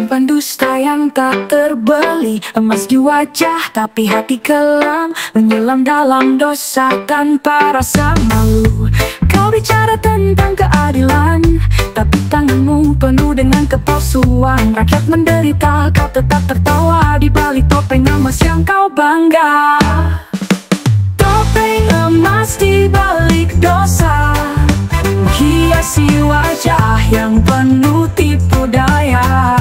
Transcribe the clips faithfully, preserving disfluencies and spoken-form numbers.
pendusta yang tak terbeli, emas di wajah tapi hati kelam, menyelam dalam dosa tanpa rasa malu. Kau bicara tentang keadilan, tapi tanganmu penuh dengan kepalsuan. Rakyat menderita, kau tetap tertawa di balik topeng emas yang kau bangga. Topeng emas di balik dosa, hiasi wajah yang penuh tipu daya.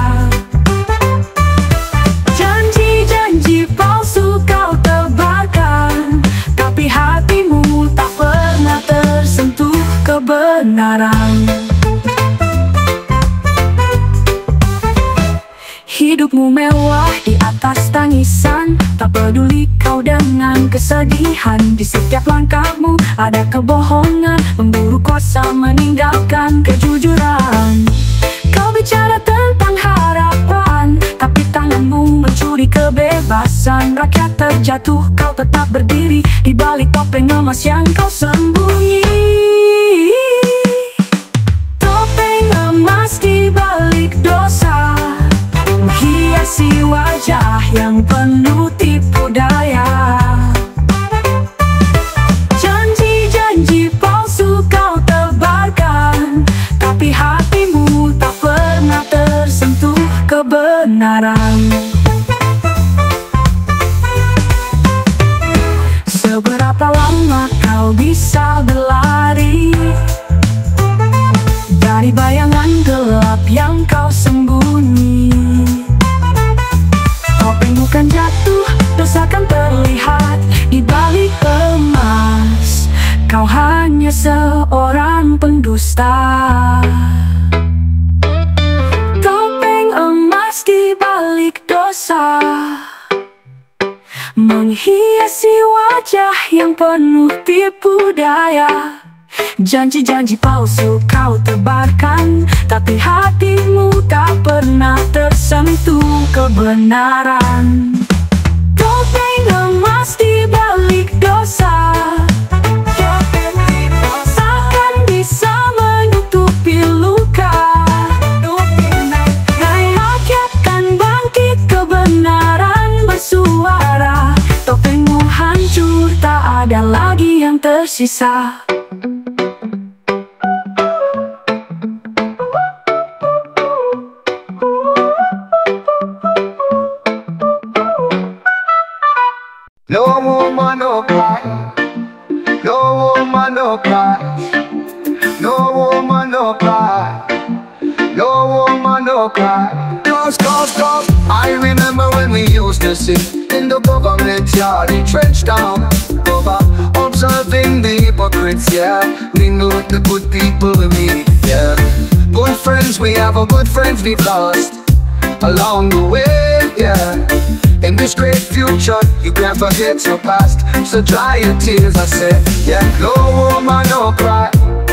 Janji-janji palsu kau tebarkan, tapi hatimu tak pernah tersentuh kebenaran. Hidupmu mewah di atas tangisan, tak peduli kau dengan kesedihan. Di setiap langkahmu ada kebohongan, memburu kuasa meninggalkan kejujuran. Kau bicara tentang harapan, tapi tanganmu mencuri kebebasan. Rakyat terjatuh, kau tetap berdiri di balik topeng emas yang kau sembunyi. Topeng emas di balik dosa, menghiasi wajah yang penuh tipu daya. Janji-janji palsu kau tebarkan, tapi hatimu tak pernah tersentuh kebenaran. Seberapa lama kau bisa berlari dari bayangan gelap yang kau sembunyi? Topeng bukan jatuh, dosa kan terlihat di balik emas. Kau hanya seorang pendusta. Topeng emas di balik dosa, menghiasi wajah yang penuh tipu daya. Janji-janji palsu kau tebarkan, tapi hatimu tak pernah tersentuh kebenaran. Topeng emas di balik dosa, takkan bisa menutupi luka. Rakyat kan bangkit, kebenaran bersuara. Topengmu hancur, tak ada lagi yang tersisa. No woman, no cry. No woman, no cry. No woman, no cry. No woman, no cry. Cause, cause, cause I remember when we used to sit in the government yard, entrenched down over, observing the hypocrites, yeah. We knew the good people we meet, yeah. Good friends we have, a good friends we've lost along the way, yeah. In this great future, you can't forget your past, so dry your tears, I said, yeah. No woman, no cry.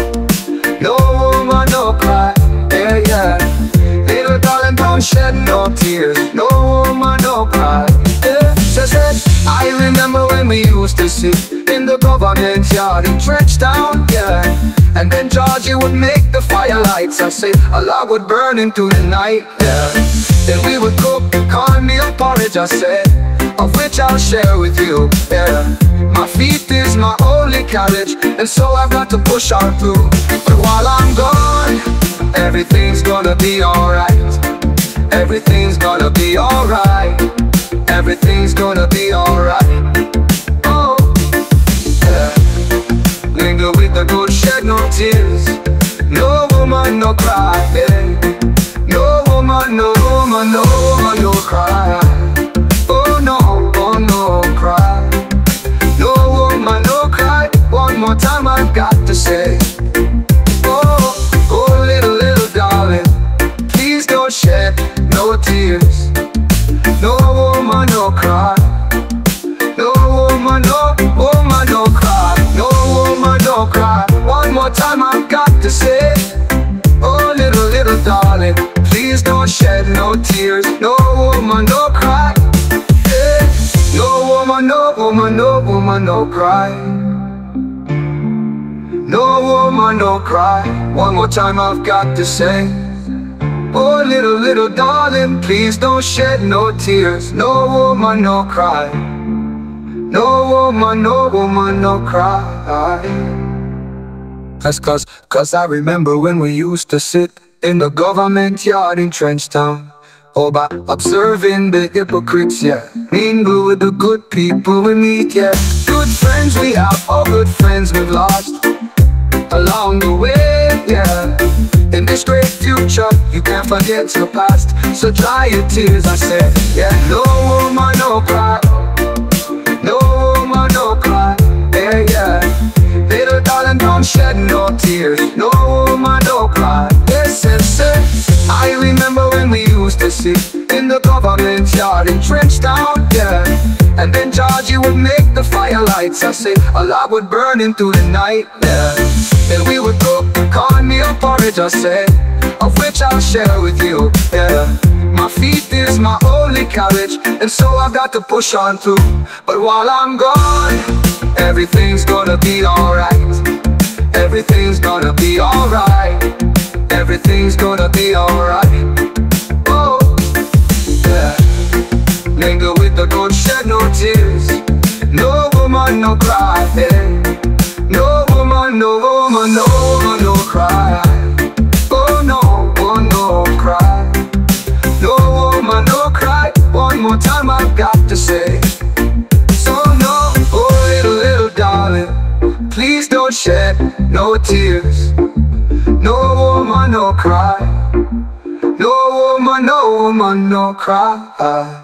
No woman, no cry, yeah, yeah. Little darling, don't shed no tears. No woman, no cry, yeah. So said, I remember when we used to sit in the government yard, entrenched down, yeah. And then Georgie would make the firelights. I said, a log would burn into the night, yeah. Then we would cook cornmeal porridge, I said, of which I'll share with you, yeah. My feet is my only carriage, and so I've got to push on through. But while I'm gone, everything's gonna be alright. Everything's gonna be alright. Everything's gonna be alright. Oh, yeah. Linger with the good, shed no tears. No woman, no cry, yeah. No woman, no woman, no woman, no cry. Oh no, oh no, cry. No woman, no cry. One more time I've got to say, oh, oh little, little darling, please don't shed no tears. No woman, no cry. No woman, no woman, no cry. No woman, no cry. One more time I've got to say, oh little, little darling, please don't shed no tears. No woman, no cry, yeah. No woman, no woman, no woman, no cry. No woman, no cry. One more time I've got to say, Oh, little, little darling, please don't shed no tears. No woman, no cry. No woman, no woman, no cry. That's cause, cause I remember when we used to sit in the government yard in Trenchtown, all by observing the hypocrites, yeah. Mingle with the good people we meet, yeah. Good friends we have, all good friends we've lost along the way, yeah. In this great future, you can't forget your past, so dry your tears, I said, yeah. No woman, no cry. No woman, no cry, yeah, yeah. Little darling, don't shed no tears. No woman, no cry, yes, yes, yes. I remember when we used to sit in the government yard in Trenchtown, yeah. And then Georgie would make the firelights. I say a lot would burn into the night, yeah. Then we would cook cornmeal porridge, I said, of which I'll share with you, yeah. My feet is my only carriage, and so I've got to push on through. But while I'm gone, everything's gonna be alright. Everything's gonna be alright. Everything's gonna be alright. Oh, yeah. Mingle with the don't shed no tears. No woman, no cry, yeah. No woman, no woman, no woman, no cry. Oh no, oh no cry. No woman, no cry. One more time I've got to say. So no, oh little, little darling, please don't shed no tears. No woman, no cry. No woman, no woman, no cry.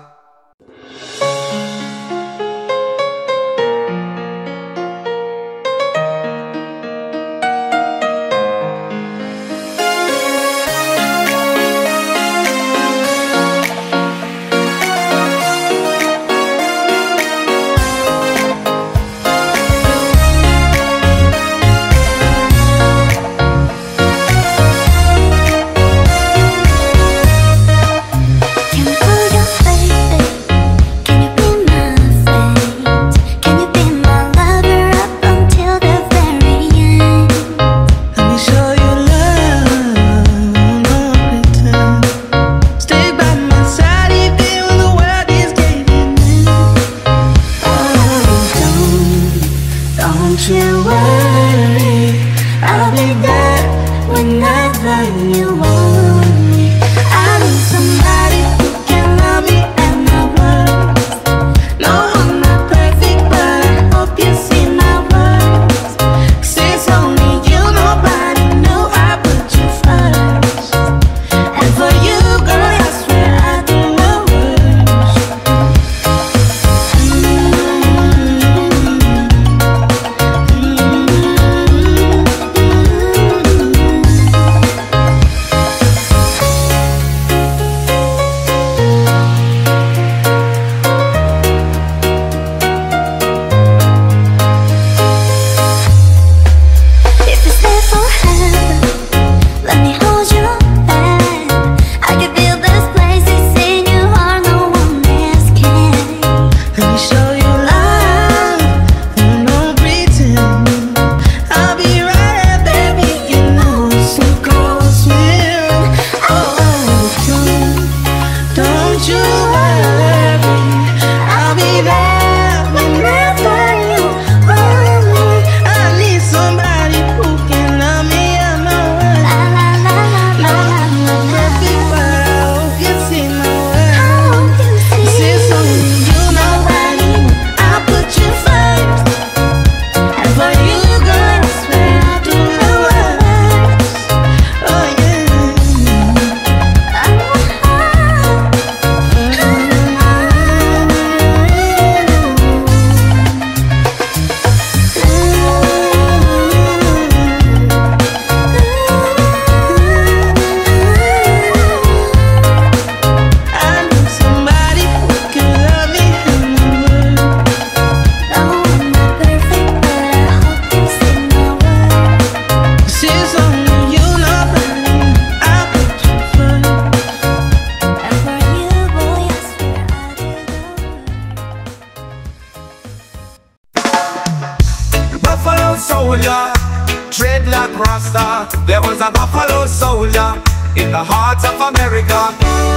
soldier, dreadlock rasta. There was a buffalo soldier, in the heart of America.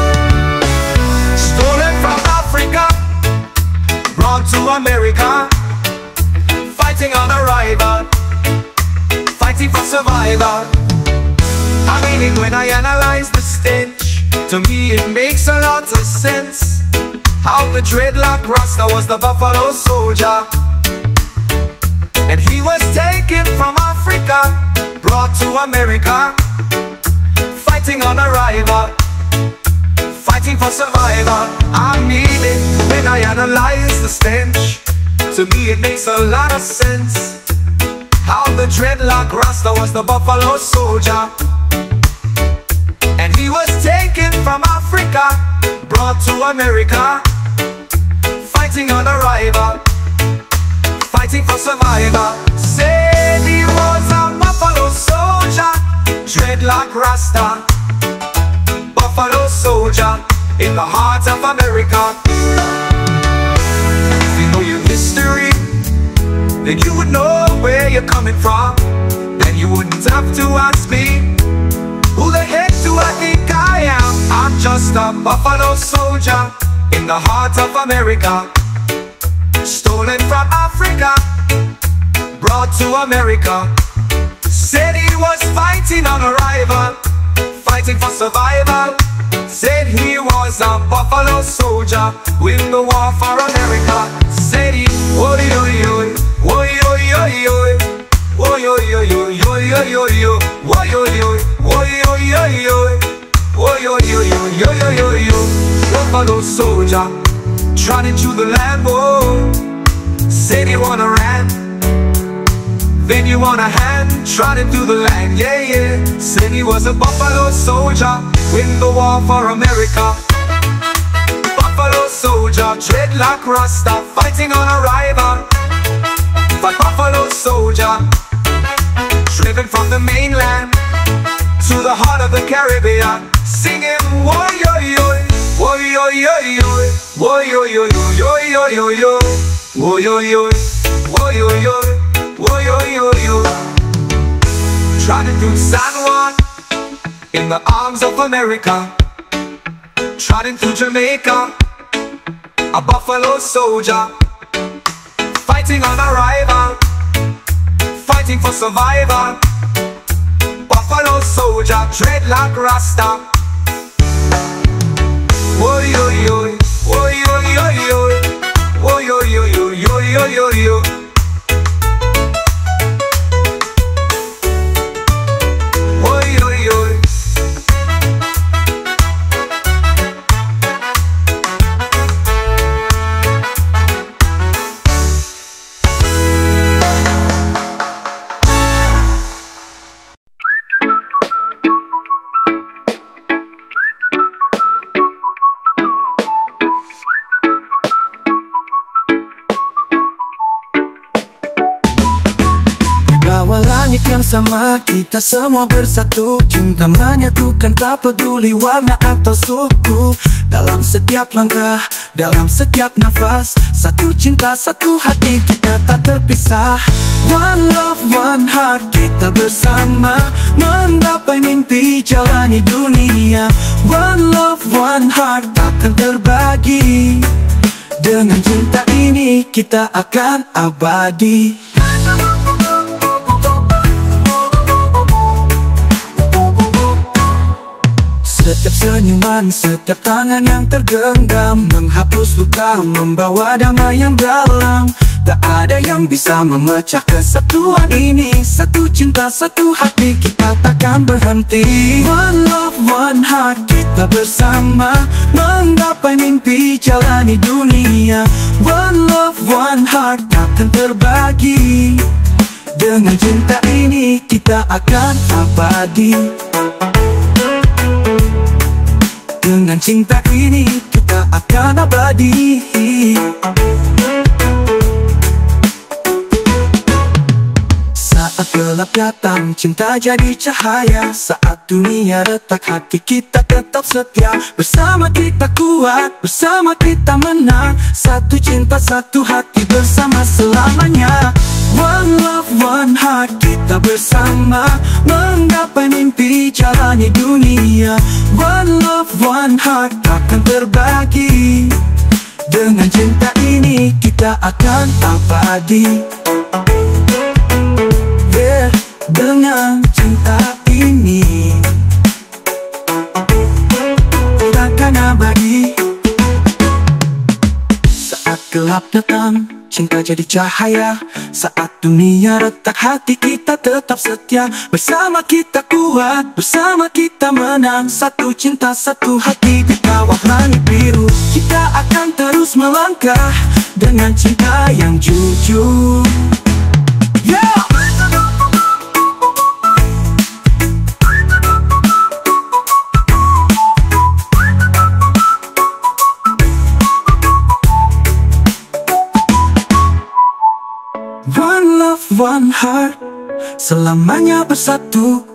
Stolen from Africa, brought to America. Fighting on arrival, fighting for survival. I mean it when I analyze the stench. To me it makes a lot of sense. How the dreadlock Rasta was the Buffalo Soldier, and he was taken from Africa, brought to America. Fighting on arrival, fighting for survival. I mean it when I analyze the stench. To me it makes a lot of sense. How the dreadlock Rasta was the Buffalo Soldier, and he was taken from Africa, brought to America. Fighting on arrival, fighting for survival. Said he was a Buffalo Soldier, dreadlock Rasta, Buffalo Soldier, in the heart of America. If you know your history, then you would know where you're coming from. Then you wouldn't have to ask me, who the heck do I think I am? I'm just a Buffalo Soldier, in the heart of America. Stolen from Africa, brought to America. Said he was fighting on arrival, fighting for survival. Said he was a Buffalo Soldier, win the war for America. Said he, oi oi oi, oi oi oi oi, oi oi oi oi, oi oi oi oi, oi oi oi, oi oi oi oi, oi oi oi oi, oi oi oi. Buffalo Soldier, trotting through the land, whoa. Said you want a ram, then you want a hand, trotting through the land, yeah, yeah. Said he was a Buffalo Soldier, win the war for America. Buffalo Soldier, dreadlock Rasta, fighting on arrival. But Buffalo Soldier, driven from the mainland to the heart of the Caribbean, singing woy yo yo, woy yo yo yo, woy yo yo yo, yo yo yo yo, woy yo yo, woy yo yo, woy yo yo yo. Trotting through San Juan, in the arms of America. Trotting through Jamaica, a Buffalo Soldier, fighting on arrival, fighting for survival. Buffalo Soldier, dreadlock Rasta. Woy yo yo, woy yo yo yo, woy yo yo yo, yo yo yo yo. Woy yo yo. Langit yang sama, kita semua bersatu. Cinta menyatukan, tak peduli warna atau suku. Dalam setiap langkah, dalam setiap nafas, satu cinta, satu hati, kita tak terpisah. One love, one heart, kita bersama menggapai mimpi, jalani dunia. One love, one heart, takkan terbagi. Dengan cinta ini kita akan abadi. Setiap senyuman, setiap tangan yang tergenggam, menghapus luka, membawa damai yang dalam. Tak ada yang bisa memecah kesatuan ini. Satu cinta, satu hati, kita takkan berhenti. One love, one heart, kita bersama menggapai mimpi, jalani dunia. One love, one heart, takkan terbagi. Dengan cinta ini kita akan abadi. Dengan cinta ini kita akan abadi. Saat gelap datang, cinta jadi cahaya. Saat dunia retak, hati kita tetap setia. Bersama kita kuat, bersama kita menang. Satu cinta, satu hati, bersama selamanya. One love, one heart, kita bersama menggapai mimpi, jalani dunia. One love, one heart, takkan terbagi. Dengan cinta ini kita akan abadi. Yeah, dengan cinta ini kita akan abadi. Saat gelap datang, cinta jadi cahaya. Saat dunia retak, hati kita tetap setia. Bersama kita kuat, bersama kita menang. Satu cinta, satu hati di bawah langit biru. Kita akan terus melangkah dengan cinta yang jujur. Yeah! One love, one heart, selamanya bersatu.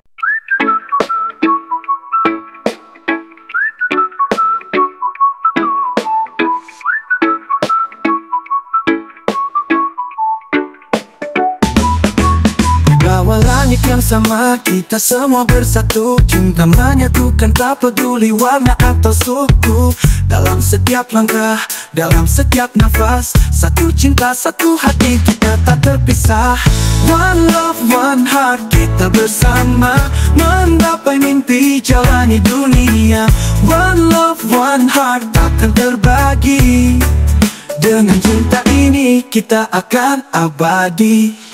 Di bawah langit yang sama, kita semua bersatu. Cinta menyatukan, tak peduli warna atau suku. Dalam setiap langkah, dalam setiap nafas, satu cinta, satu hati, kita tak terpisah. One love, one heart, kita bersama menggapai mimpi, jalani dunia. One love, one heart, takkan terbagi. Dengan cinta ini kita akan abadi.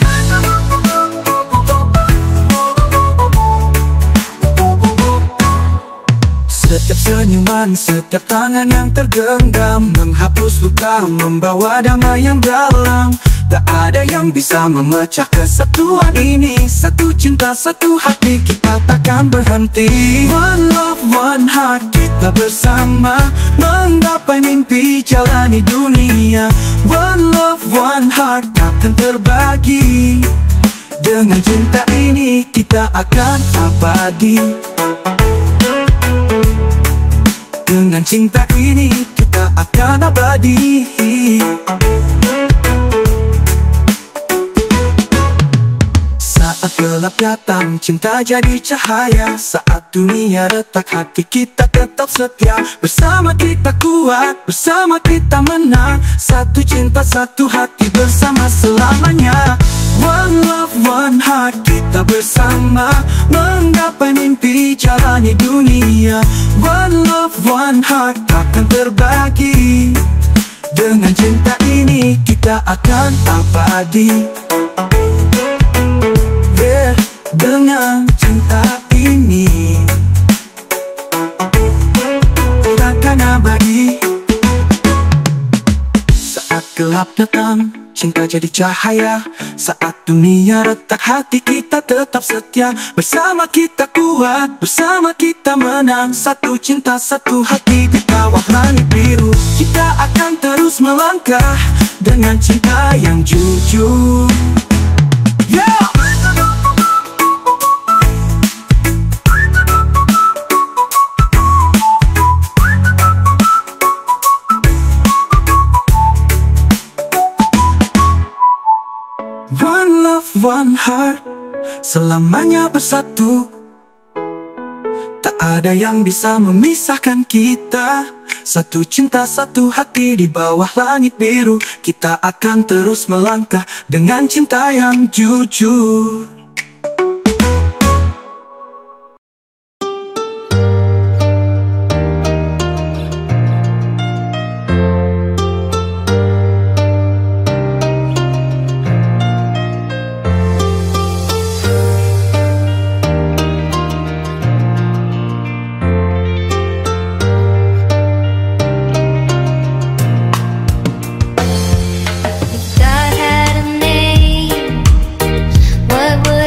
Setiap senyuman, setiap tangan yang tergenggam, menghapus luka, membawa damai yang dalam. Tak ada yang bisa memecah kesatuan ini. Satu cinta, satu hati, kita takkan berhenti. One love, one heart, kita bersama menggapai mimpi, jalani dunia. One love, one heart, takkan terbagi. Dengan cinta ini kita akan abadi. Dengan cinta ini kita akan abadi. Saat gelap datang, cinta jadi cahaya. Saat dunia retak, hati kita tetap setia. Bersama kita kuat, bersama kita menang. Satu cinta, satu hati, bersama selamanya. One love, one heart, kita bersama menggapai mimpi, jalani dunia. One love, one heart, takkan terbagi. Dengan cinta ini kita akan abadi. Yeah, dengan cinta ini kita akan abadi. Saat gelap datang, cinta jadi cahaya. Saat dunia retak, hati kita tetap setia. Bersama kita kuat, bersama kita menang. Satu cinta, satu hati di bawah langit biru. Kita akan terus melangkah dengan cinta yang jujur. Yeah! One love, one heart, selamanya bersatu. Tak ada yang bisa memisahkan kita. Satu cinta, satu hati di bawah langit biru. Kita akan terus melangkah dengan cinta yang jujur. God had a name, what would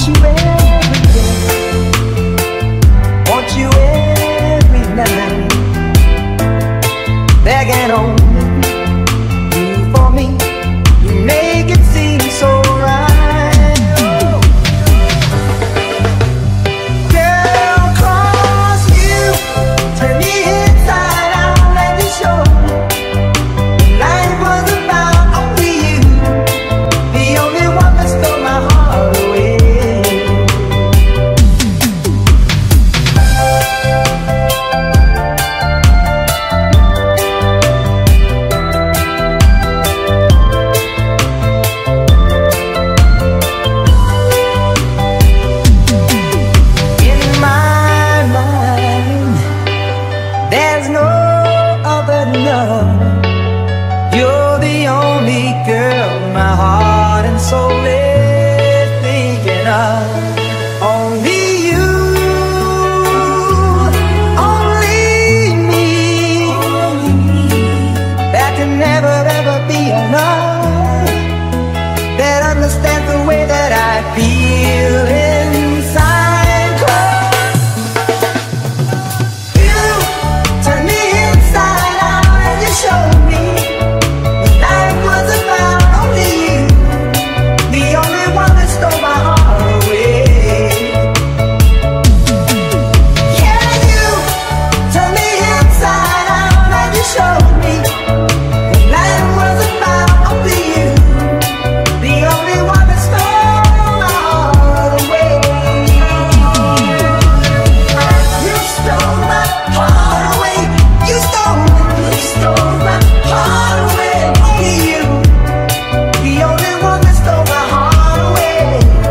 you every day, want you every night, begging on you for me, you make it seem so right. Oh. Girl, 'cause you turn me inside out and you show me life was about only you, the only one that stole my heart away. In my mind, there's no other love. You're the only girl my heart and soul is thinking of. Only you, only me. There can never ever be enough that understands the way that I feel inside. 'Cause you turn me inside out and you show me life was about only you, the only one that stole my heart away. Yeah, you turn me inside out and you showed me life was about only you, the only one that stole my heart away. You stole my heart away. You stole, you stole my heart away. Only you, the only one that stole my heart away.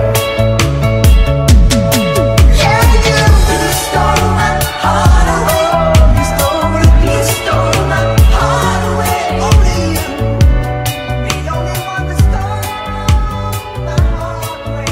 Yeah, you, you stole my heart away. You stole, you stole my heart away. Only you, the only one that stole my heart away.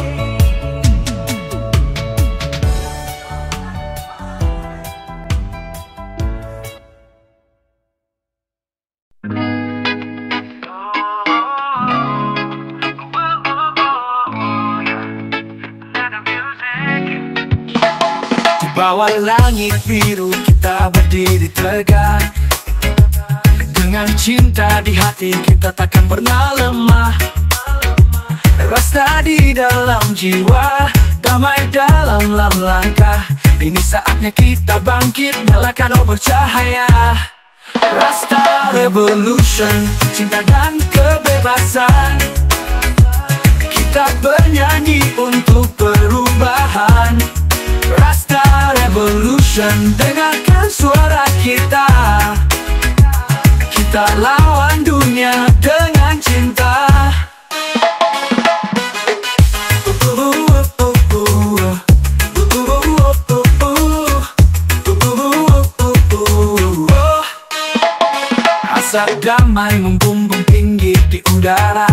Di bawah langit biru kita berdiri tegak, dengan cinta di hati kita takkan pernah lemah. Rasa di dalam jiwa, damai dalam langkah. Ini saatnya kita bangkit, nyalakan obor cahaya. Rasta Revolution, cinta dan kebebasan. Kita bernyanyi untuk perubahan. Rasta Revolution, dengarkan suara kita. Kita lawan dunia dengan cinta. Asap damai membumbung tinggi di udara.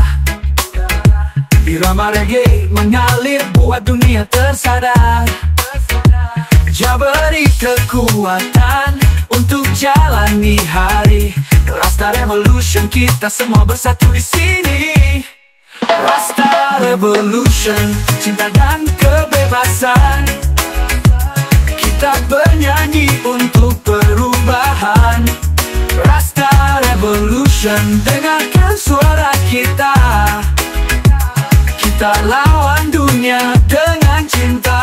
Irama reggae mengalir buat dunia tersadar. Jah beri kekuatan untuk jalani hari. Rasta Revolution, kita semua bersatu di sini. Rasta Revolution, cinta dan kebebasan. Kita bernyanyi untuk perubahan. Rasta Revolution, dengarkan suara kita. Kita lawan dunia dengan cinta.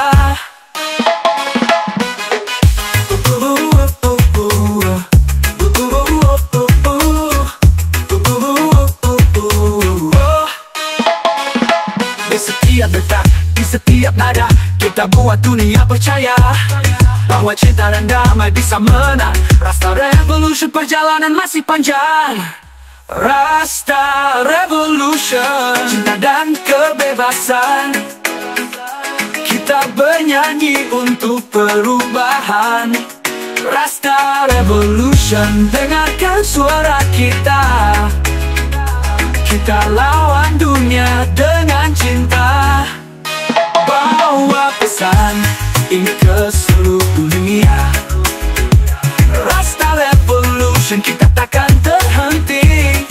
Di setiap detak, di setiap nada, kita buat dunia percaya bahwa cinta dan damai bisa menang. Rasta Revolution, perjalanan masih panjang. Rasta Revolution, cinta dan kebebasan. Kita bernyanyi untuk perubahan. Rasta Revolution, dengarkan suara kita. Kita lawan dunia dengan cinta. Bawa pesan ini ke seluruh dunia. Rasta Revolution, kita takkan terhenti.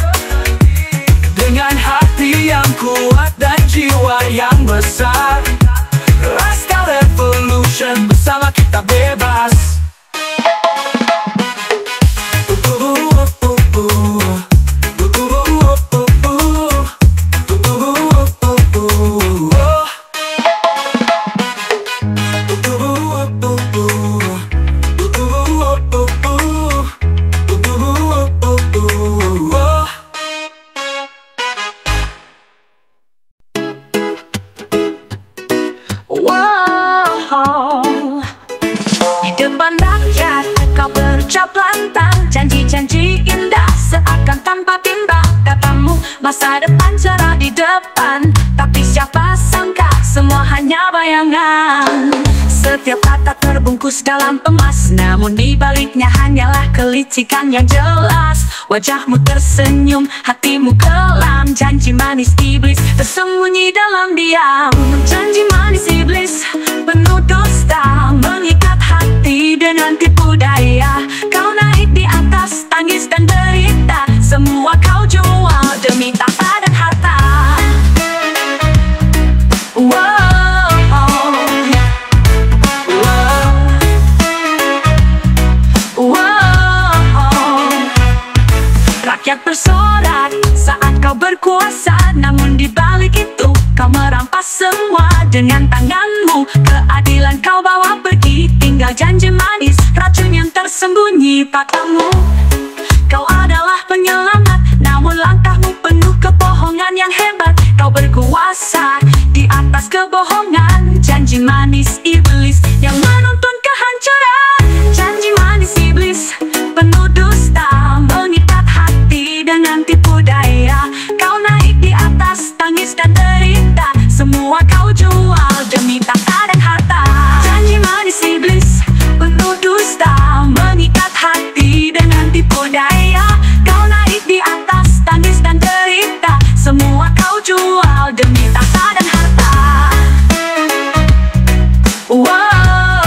Dengan hati yang kuat dan jiwa yang besar, Lifestyle Revolution, bersama kita bebas. Wow, di depan rakyat kau berucap lantang, janji-janji indah seakan tanpa timbang. Katamu masa depan cerah di depan, tapi siapa sangka semua hanya bayangan. Setiap kata terbungkus dalam emas, namun di baliknya hanyalah kelicikan yang jelas. Wajahmu tersenyum, hatimu kelam, janji manis iblis tersembunyi dalam diam. Janji manis iblis penuh dusta, mengikat hati dengan tipu daya. Kau naik di atas tangis dan derita, semua kau jual demi tahta dan harta. Wow, wow, wow. Rakyat bersorak saat kau berkuasa, namun di balik itu kau merampas semua dengan tanganmu. Keadilan kau bawa pergi, tinggal janji manis, racun yang tersembunyi padamu. Kau adalah penyelamat, namun langkahmu penuh kebohongan yang hebat. Kau berkuasa di atas kebohongan, janji manis iblis yang menuntun kehancuran. Janji manis iblis penuh dusta, mengikat hati dengan tipu daya. Kau naik di atas tangis dan derita, semua kau jual demi tahta dan harta. Janji manis iblis penuh dusta, mengikat hati dengan tipu daya. Kau naik di atas tangis dan derita, semua kau jual demi tahta dan harta. Wow,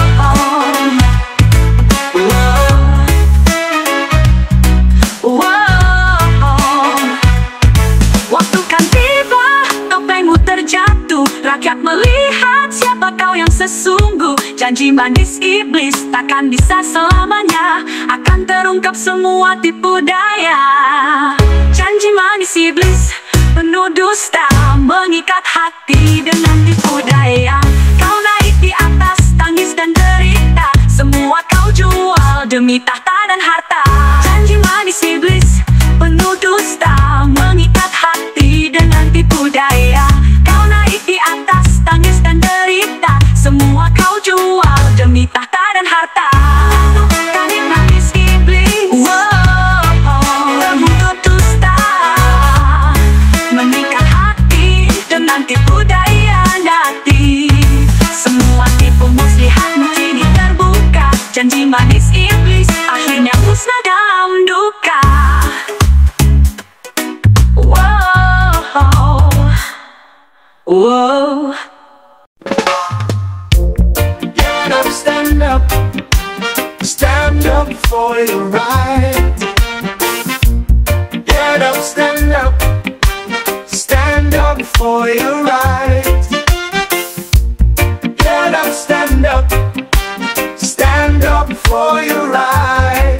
wow, wow. Waktu kan tiba, topengmu terjatuh, rakyat melihat siapa kau yang sesungguh. Janji manis iblis takkan bisa selamanya, akan terungkap semua tipu daya. Janji manis iblis penuh dusta, mengikat hati dengan tipu daya. Kau naik di atas tangis dan derita, semua kau jual demi tahta dan harta. Janji manis iblis penuh dusta, mengikat hati dengan tipu daya. Kau naik di atas tangis dan derita, semua kau jual demi tahta dan harta. Janji manis iblis, wow, penuh dusta, mengikat hati dengan tipu daya nanti. Semua tipu muslihatmu kini terbuka, janji manis iblis akhirnya musnah dalam duka. Wow, wow. Get up, stand up, stand up for your right. Get up, stand up, stand up for your right. Get up, stand up, stand up for your right.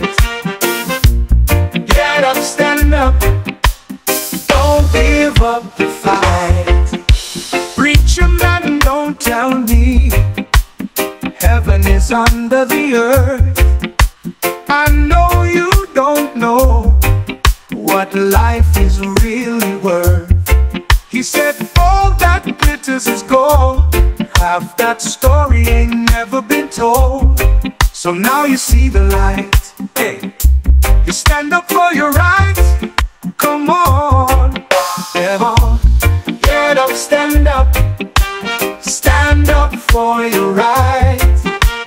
Get up, stand up, don't give up the fight. Preacher man, don't tell me heaven is under the earth. I know you don't know what life is really worth. He said all that glitters is gold, half that story ain't never been told. So now you see the light, hey, you stand up for your rights. Come on, come on, get up, stand up, stand up for your rights.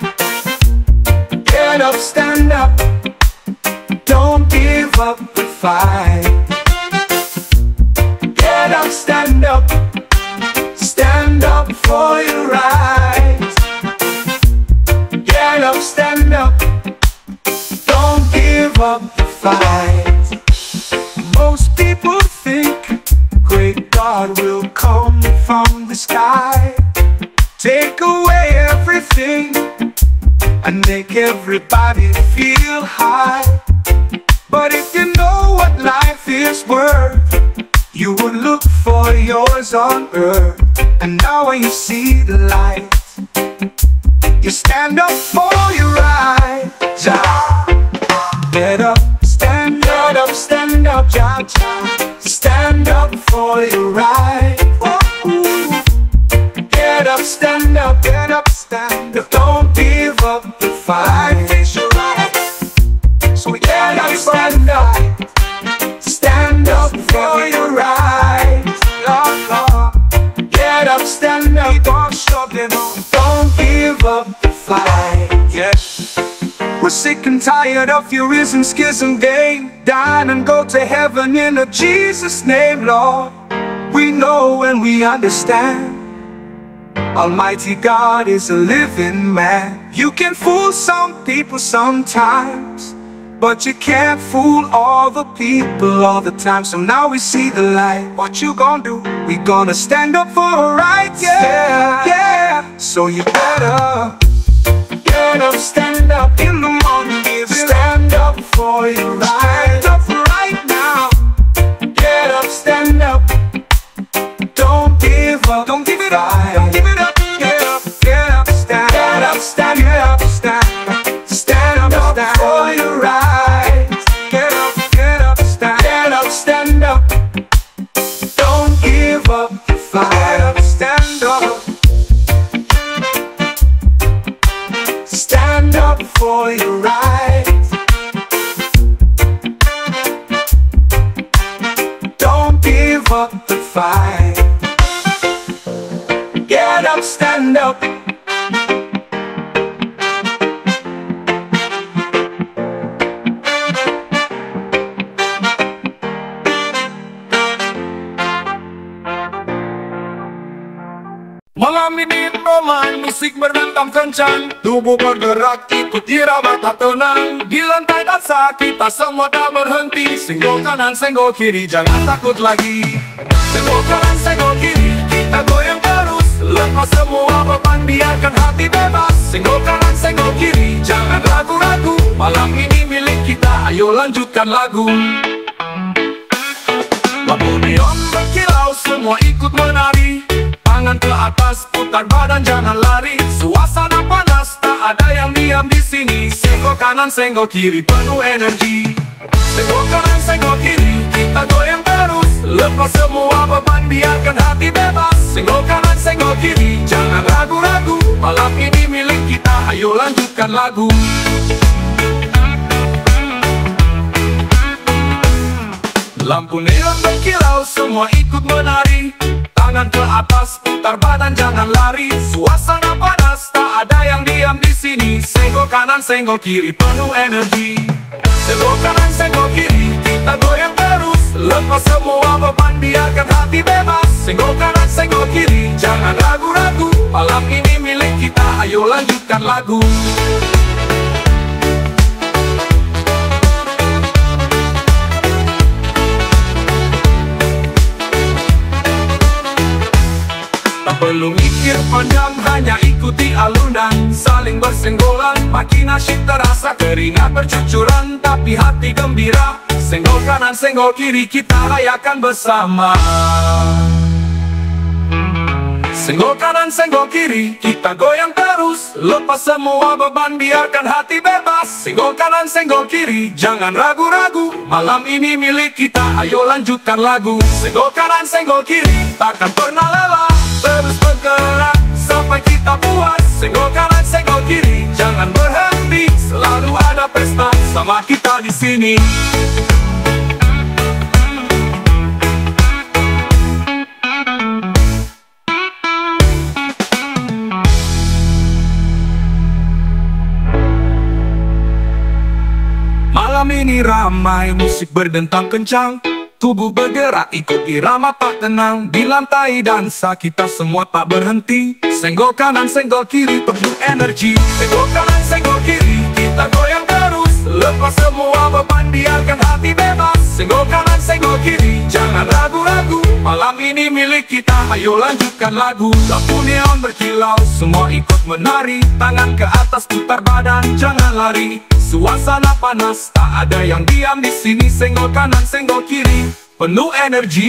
Get up, stand up, don't give up the fight. Get up, stand up, stand up for your rights. Get up, stand up, don't give up the fight. Most people think great God will come from the sky take away everything and make everybody feel high. But if you know what life is worth, you would look for yours on earth. And now when you see the light, you stand up for your right. Ja. Get up, stand get up, stand up, ja, ja. Stand up for your right. Ooh. Get up, stand up, get up, stand up. Don't give up the fight. Life is your right. So we get up, stand up. Stand up for your right. Lord, Lord. Get up, stand up. Don't stop, you know. Don't give up the fight. Yes. We're sick and tired of your ism, schism, game. Die and go to heaven in a Jesus name, Lord. We know and we understand Almighty God is a living man. You can fool some people sometimes, but you can't fool all the people all the time. So now we see the light. What you gonna do? We gonna stand up for our rights, yeah, yeah. So you better get up, stand up in the morning. Stand up for your right. Stand up right now. Get up, stand up. Don't give up, don't give it up, don't give it up. Get up, get up, stand, get up, stand, get up, stand, stand up, stand for your right. Get up, get up, stand, get up, stand up. Don't give up the fight. Get up, stand up. Stand up for your right. Don't give up the fight. Get up, stand up. Malam ini roman, musik berdentang kencang, tubuh bergerak ikut irama tak tenang. Di lantai dansa kita semua tak berhenti. Senggol kanan, senggol kiri, jangan takut lagi. Senggol kanan, senggol kiri, kita goyang terus. Lepas semua beban, biarkan hati bebas. Senggol kanan, senggol kiri, jangan ragu-ragu. Malam ini milik kita, ayo lanjutkan lagu. Lampu neon berkilau, semua ikut menari. Tangan ke atas, putar badan, jangan lari. Suasana panas, tak ada yang diam di sini. Senggol kanan, senggol kiri, penuh energi. Senggol kanan, senggol kiri, kita goyang terus. Lepas semua beban, biarkan hati bebas. Senggol kanan, senggol kiri, jangan ragu-ragu. Malam ini milik kita, ayo lanjutkan lagu. Lampu neon berkilau, semua ikut menari. Tangan ke atas, putar badan, jangan lari. Suasana panas, tak ada yang diam di sini. Senggol kanan, senggol kiri, penuh energi. Senggol kanan, senggol kiri, kita goyang terus. Lepas semua beban, biarkan hati bebas. Senggol kanan, senggol kiri, jangan ragu-ragu. Malam ini milik kita, ayo lanjutkan lagu. Tak perlu mikir panjang, hanya ikuti alunan. Saling bersenggolan, makin asyik terasa. Keringat bercucuran, tapi hati gembira. Senggol kanan, senggol kiri, kita rayakan bersama. Senggol kanan, senggol kiri, kita goyang terus. Lepas semua beban, biarkan hati bebas. Senggol kanan, senggol kiri, jangan ragu-ragu. Malam ini milik kita, ayo lanjutkan lagu. Senggol kanan, senggol kiri, takkan pernah lelah. Terus bergerak sampai kita puas. Senggol kanan, senggol kiri, jangan berhenti. Selalu ada pesta sama kita di sini. Malam ini ramai, musik berdentang kencang. Tubuh bergerak ikut irama tak tenang. Di lantai dansa kita semua tak berhenti. Senggol kanan, senggol kiri, penuh energi. Senggol kanan, senggol kiri, kita goyang terus. Lepas semua beban, biarkan hati bebas. Senggol kanan, senggol kiri, jangan ragu-ragu. Malam ini milik kita, ayo lanjutkan lagu. Lampu neon berkilau, semua ikut menari. Tangan ke atas, putar badan, jangan lari. Suasana panas, tak ada yang diam di sini. Senggol kanan, senggol kiri, penuh energi.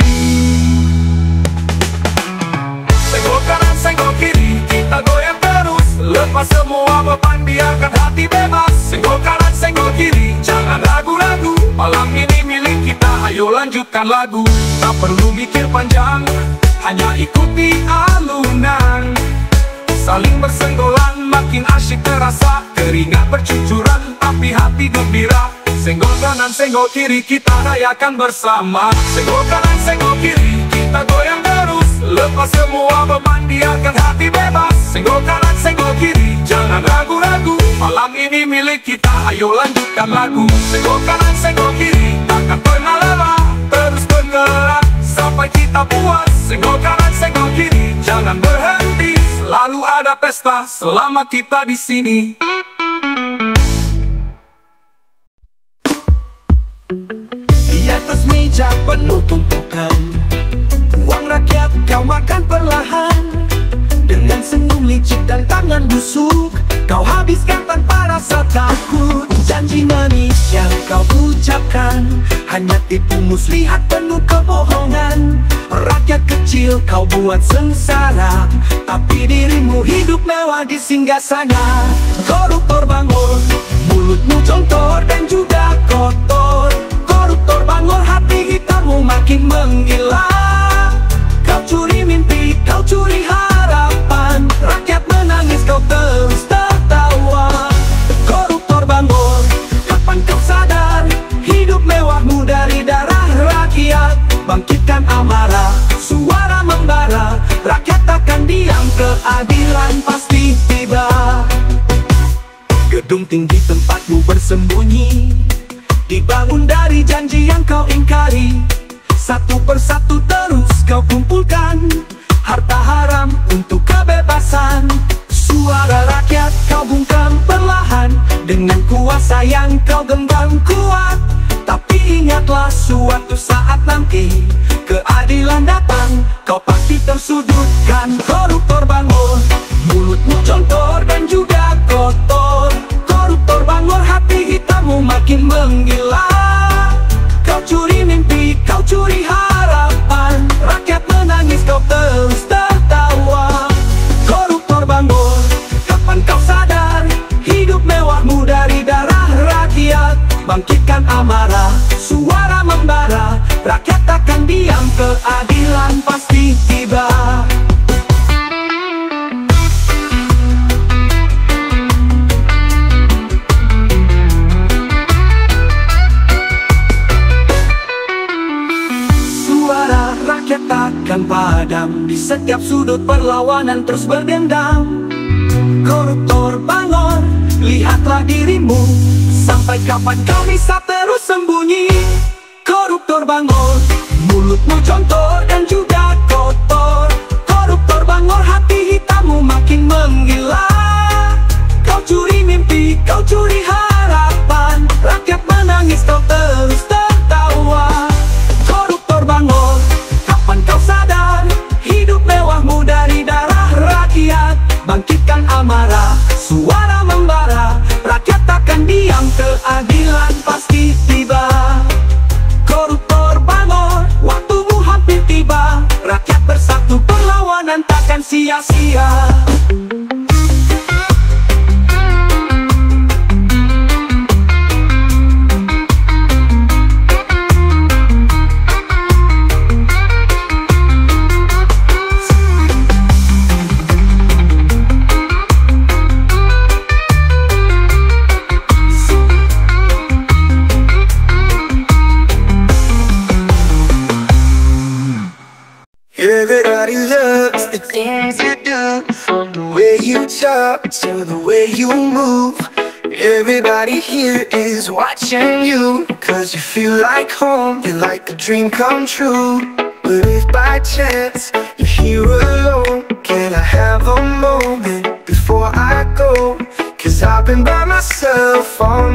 Senggol kanan, senggol kiri, kita goyang terus. Lepas semua beban, biarkan hati bebas. Senggol kanan, senggol kiri, jangan ragu-ragu. Malam ini milik kita, ayo lanjutkan lagu. Tak perlu mikir panjang, hanya ikuti alunan. Saling bersenggolan, makin asyik terasa. Keringat bercucuran, tapi hati gembira. Senggol kanan, senggol kiri, kita rayakan bersama. Senggol kanan, senggol kiri, kita goyang terus. Lepas semua beban, biarkan hati bebas. Senggol kanan, senggol kiri, jangan ragu-ragu. Malam ini milik kita, ayo lanjutkan lagu. Senggol kanan, senggol kiri, takkan pernah lelah. Terus bergerak, sampai kita puas. Senggol kanan, senggol kiri, jangan berhenti. Selalu ada pesta, selama kita di sini. Di atas meja penuh tumpukan uang rakyat kau makan perlahan. Dengan senyum licik dan tangan busuk, kau habiskan tanpa rasa takut. Janji manis yang kau ucapkan hanya tipu muslihat penuh kebohongan. Rakyat kecil kau buat sengsara, tapi dirimu hidup mewah di singgasana. Koruptor Bangor, mulutmu contor dan juga kotor. Koruptor Bangor, hati hitammu makin menggila. Kau curi mimpi, kau curi harapan. Rakyat menangis, kau terus tertawa. Koruptor Bangor, kapan kau sadar? Hidup mewahmu dari darah rakyat. Bangkitkan amarah, suara membara. Rakyat takkan diam, keadilan pasti tiba. Gedung tinggi tempatmu bersembunyi, dibangun dari janji yang kau ingkari. Satu persatu terus kau kumpulkan harta haram untuk kebebasan. Suara rakyat kau bungkam perlahan dengan kuasa yang kau genggam kuat. Tapi ingatlah suatu saat nanti keadilan datang, kau pasti tersudutkan. Koruptor Bangor, mulutmu contor dan juga kotor. Koruptor Bangor, hati hitammu makin menggila. Kau curi mimpi, kau curi harapan. Rakyat menangis, kau terus tertawa. Koruptor Bangor, kapan kau sadar? Hidup mewahmu dari darah rakyat. Bangkitkan amarah, suara membara. Rakyat takkan diam, keadilan pasti tiba. Suara rakyat takkan padam. Di setiap sudut perlawanan terus berdendam. Koruptor Bangor, lihatlah dirimu. Sampai kapan kau bisa terus sembunyi? Koruptor Bangor, mulutmu contor dan juga kotor. Koruptor Bangor, hati hitammu makin menggila. Kau curi mimpi, kau curi harapan. Rakyat menangis, kau terus tertawa. Koruptor Bangor, kapan kau sadar? Hidup mewahmu dari darah rakyat. Bangkitkan amarah, suara membara. Rakyat takkan diam, keadilan pasti tiba. Koruptor Bangor, waktumu hampir tiba. Rakyat bersatu, perlawanan takkan sia-sia. Everybody loves the things you do, from the way you talk to the way you move. Everybody here is watching you, cause you feel like home, you're like a dream come true. But if by chance you're here alone, can I have a moment before I go? Cause I've been by myself all night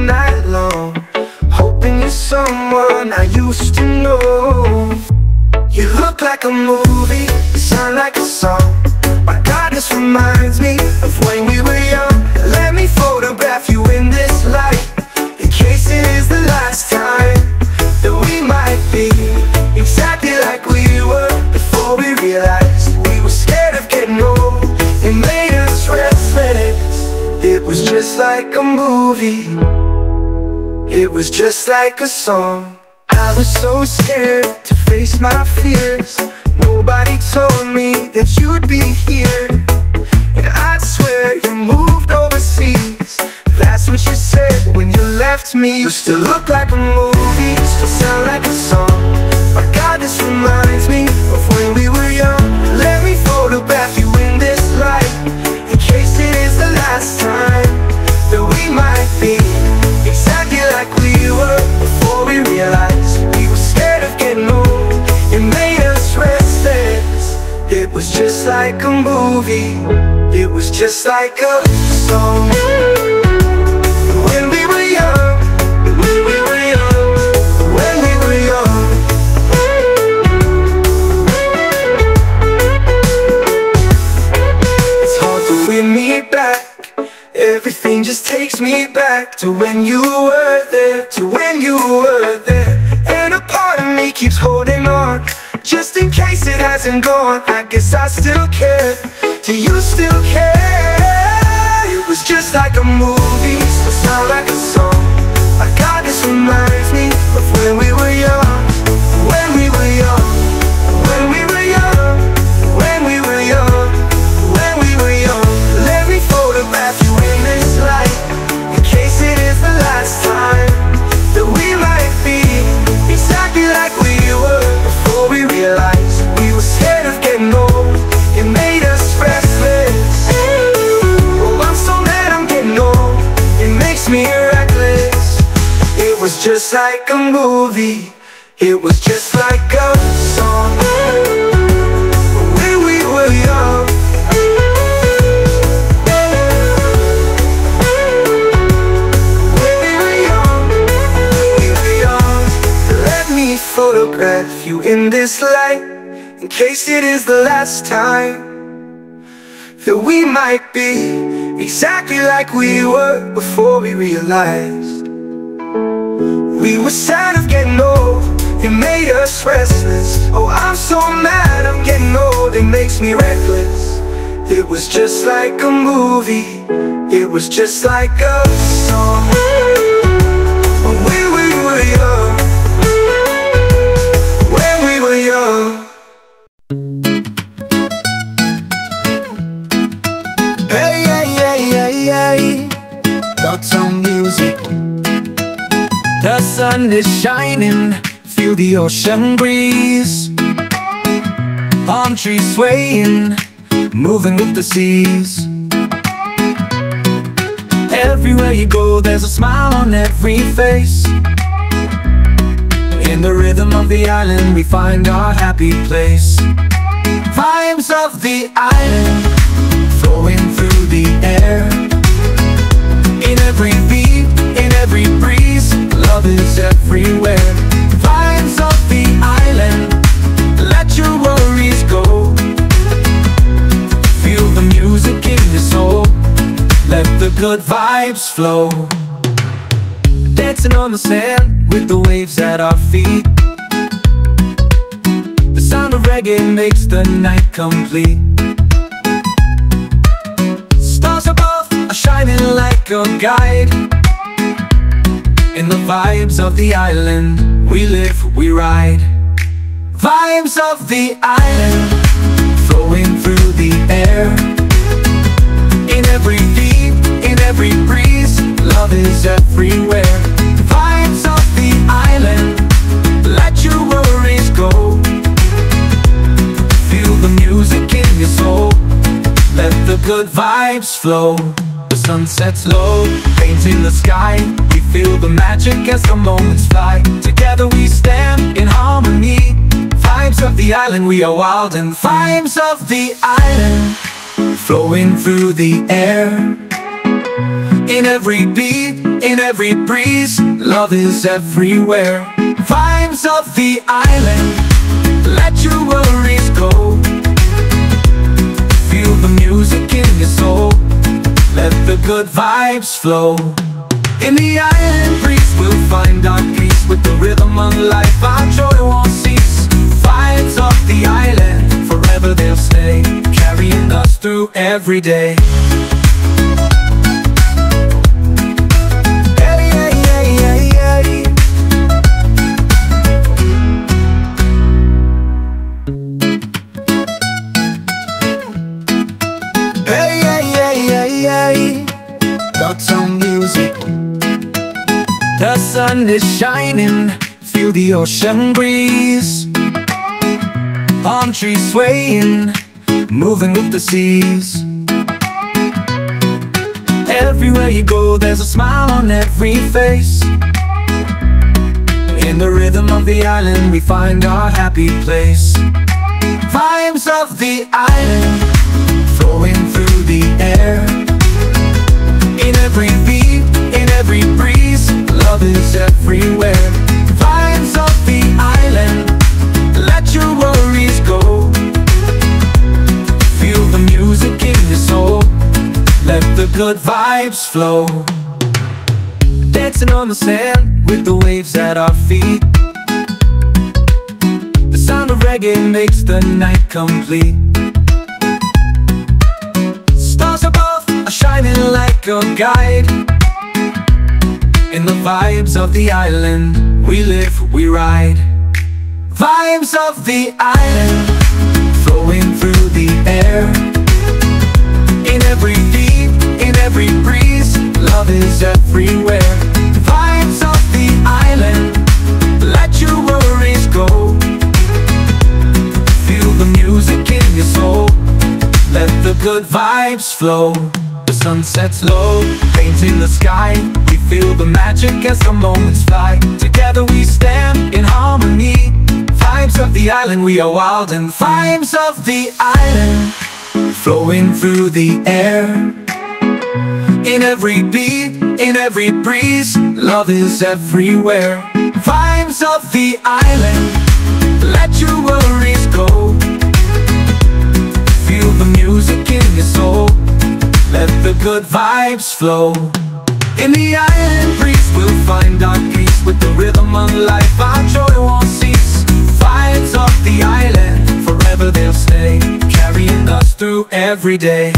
long, hoping you're someone I used to know. You look like a movie, you sound like a song. My God, this reminds me of when we were young. Let me photograph you in this light, in case it is the last time that we might be exactly like we were before we realized we were scared of getting old. It made us restless. It was just like a movie, it was just like a song. I was so scared to face my fears. Nobody told me that you'd be here, and I'd swear you moved overseas. That's what you said when you left me. You still look like a movie, still sound like a song. My God, this reminds me of when we were young. Let me photograph you in this light, in case it is the last time that we might be exactly like we were before we realized we were scared of getting old. It made us restless. It was just like a movie, it was just like a song. When we were young, when we were young, when we were young. It's hard to win me back. Everything just takes me back to when you were there, to when you were there. And a part of me keeps holding on, just in case it hasn't gone. I guess I still care. Do you still care? It was just like a movie, still sound like a song. My God, this reminds me of when we were young. When we were young, when we were young, when we were young, when we were young. Let me photograph you in this light, in case it is the last time that we might be exactly like we were before we realized we were scared of getting old. It made us restless. Oh, I'm so mad I'm getting old, it makes me reckless. It was just like a movie, it was just like a song. When we were young, when we were young, we were young. Let me photograph you in this light, in case it is the last time that we might be exactly like we were before we realized we were sad of getting old. It made us restless. Oh, I'm so mad I'm getting old, it makes me reckless. It was just like a movie, it was just like a song. When we were young, when we were young. Hey, hey, hey, hey, hey. Thoughts on music. The sun is shining, feel the ocean breeze. Palm trees swaying, moving with the seas. Everywhere you go, there's a smile on every face. In the rhythm of the island, we find our happy place. Vibes of the island, flowing through the air. In every beat, in every breeze, love is everywhere. Vibes of the island, let your worries go. Feel the music in your soul, let the good vibes flow. Dancing on the sand with the waves at our feet. The sound of reggae makes the night complete. Stars above are shining like a guide. In the vibes of the island, we live, we ride. Vibes of the island, flowing through the air. In every beat, in every breeze, love is everywhere. Vibes of the island, let your worries go. Feel the music in your soul, let the good vibes flow. The sun sets low, painting the sky. We feel the magic as the moments fly. Together we stand in harmony. Vibes of the island, we are wild. And vibes of the island, flowing through the air. In every beat, in every breeze, love is everywhere. Vibes of the island, let your worries go. Feel the music in your soul, let the good vibes flow. In the island breeze, we'll find our peace. With the rhythm of life, our joy won't cease. Vibes of the island, forever they'll stay, carrying us through every day. Some music. The sun is shining, feel the ocean breeze. Palm trees swaying, moving with the seas. Everywhere you go, there's a smile on every face. In the rhythm of the island, we find our happy place. Vibes of the island, flowing through the air. In every beat, in every breeze, love is everywhere. Vibes of the island, let your worries go. Feel the music in your soul, let the good vibes flow. Dancing on the sand with the waves at our feet. The sound of reggae makes the night complete. Stars above are shining like a guide. In the vibes of the island, we live, we ride. Vibes of the island, flowing through the air. In every beat, in every breeze, love is everywhere. Vibes of the island, let your worries go. Feel the music in your soul, let the good vibes flow. The sun sets low, painting the sky. We feel the magic as the moments fly. Together we stand in harmony. Vibes of the island, we are wild and vibes of the island, flowing through the air. In every beat, in every breeze, love is everywhere. Vibes of the island, let your worries go. Feel the music in your soul, let the good vibes flow. In the island breeze, we'll find our peace. With the rhythm of life, our joy won't cease. Vibes of the island, forever they'll stay, carrying us through every day.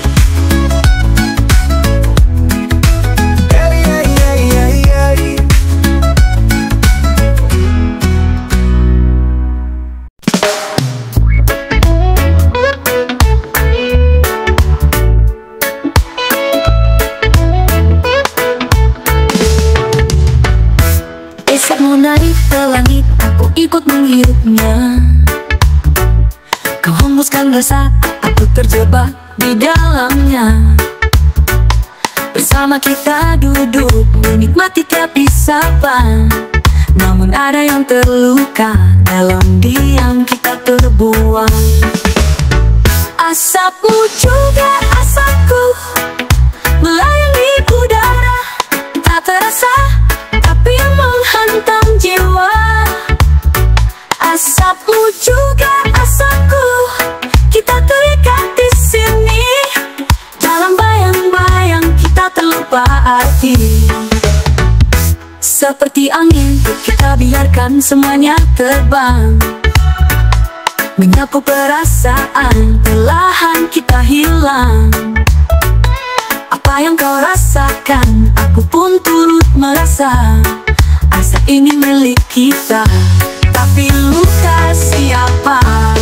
Isap mo naik ke langit, aku ikut menghirupnya. Kau hembuskan rasa, aku terjebak di dalamnya. Bersama kita duduk, menikmati tiap isapan. Namun ada yang terluka, dalam diam kita terbuang. Asapmu juga asapku, melayang di udara. Tak terasa, tapi yang menghantam jiwa. Asapmu juga asapku, kita terikat di sini. Dalam bayang-bayang kita terlupa arti. Seperti angin, kita biarkan semuanya terbang. Menyapu perasaan, perlahan kita hilang. Apa yang kau rasakan, aku pun turut merasa. Asap ini milik kita, tapi luka siapa?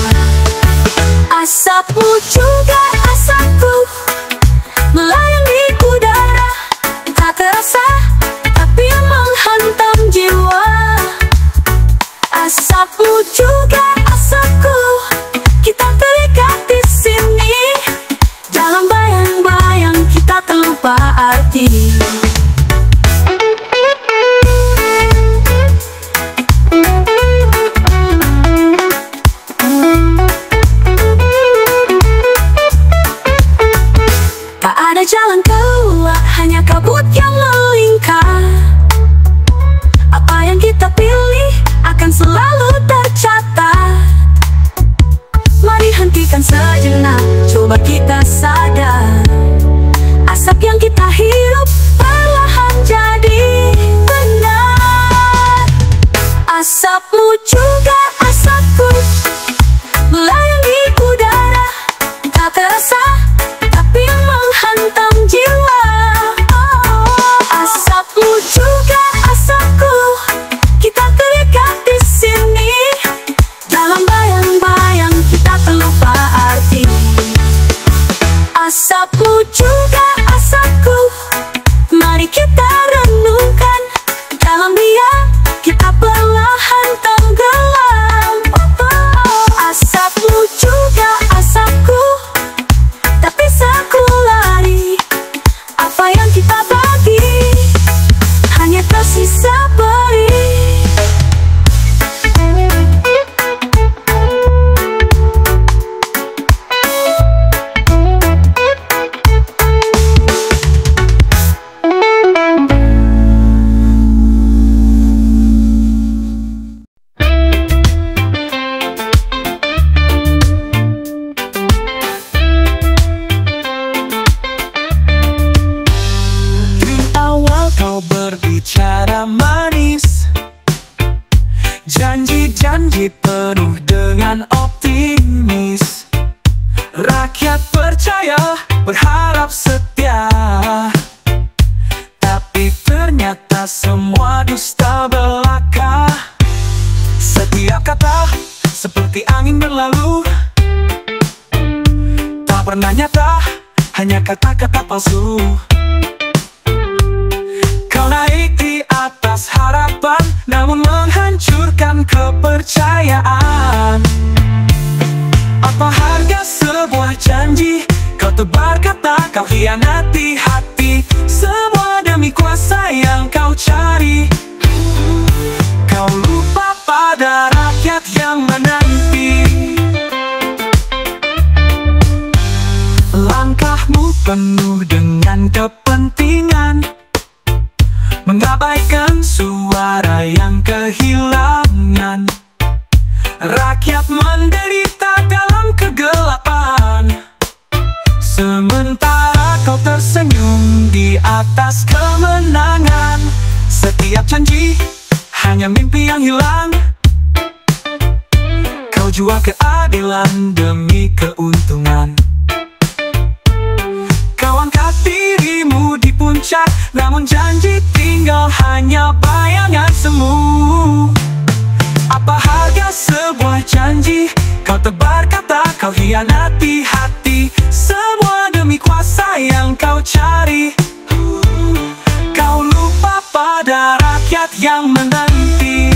Asapmu juga asapku, melayang di udara. Tak terasa, tapi yang menghantam jiwa. Asapmu juga asapku, kita terikat di sini. Dalam bayang-bayang kita terlupa arti. sadar, asap yang kita hirup perlahan jadi benar. Asapmu juga asapku, melayang di udara, tak terasa tapi menghantam jiwa. Oh, asapmu juga asapku, kita terikat di sini. Dalam bayang-bayang kita terlupa arti. Asapmu juga asapku, mari kita renungkan. Dalam dia kita perlahan tenggelam. Oh, oh. Asapmu juga asapku, tak bisa ku lari. Apa yang kita bagi hanya tersisa perih. Berbicara manis, janji-janji penuh dengan optimis. Rakyat percaya, berharap setia, tapi ternyata semua dusta belaka. Setiap kata seperti angin berlalu, tak pernah nyata, hanya kata-kata palsu. Kau naik di atas harapan, namun menghancurkan kepercayaan. Apa harga sebuah janji? Kau tebar kata, kau hianati hati. Semua demi kuasa yang kau cari. Kau lupa pada rakyat yang menanti. Langkahmu penuh dengan kepentingan, mengabaikan suara yang kehilangan. Rakyat menderita dalam kegelapan, sementara kau tersenyum di atas kemenangan. Setiap janji hanya mimpi yang hilang. Kau jual keadilan demi keuntungan. Kau angkat dirimu di puncak, namun janji tinggal hanya bayangan semu. Apa harga sebuah janji? Kau tebar kata, kau hianati hati. Semua demi kuasa yang kau cari. Kau lupa pada rakyat yang menanti.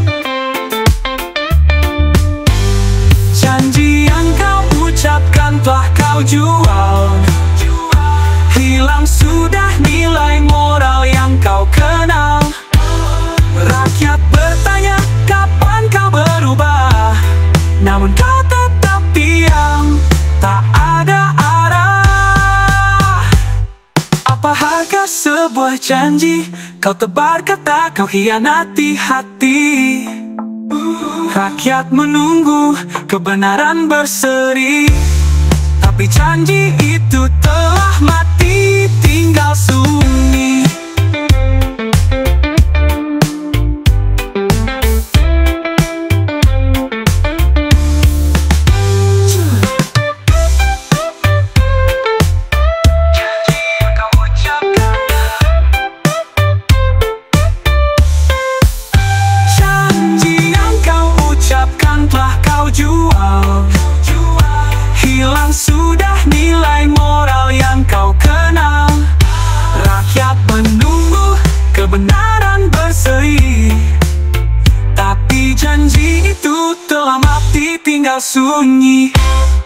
Janji yang kau ucapkan telah kau jual. Hilang sudah nilai moral yang kau kenal. Rakyat bertanya, kapan kau berubah? Namun kau tetap diam, tak ada arah. Apa harga sebuah janji? Kau tebar kata, kau hianati hati. Rakyat menunggu kebenaran berseri, tapi janji itu telah mati, tinggal sunyi. Janji yang kau ucapkan telah kau jual. Hilang sudah nilai moral yang kau kenal. Rakyat menunggu kebenaran berseri, tapi janji itu telah mati, tinggal sunyi.